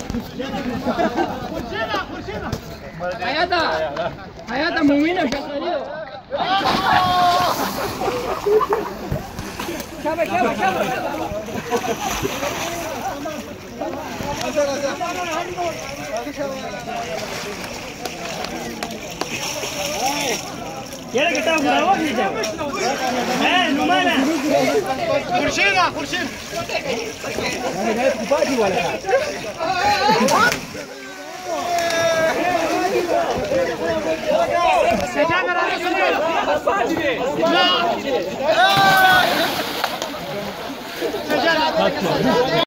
Hayata mumina și-a sărit-o. Cheamă! Era que estaba jugando hoy, ya. No mana. Curshina. Dale, ocupado igual. Se llama la nacional.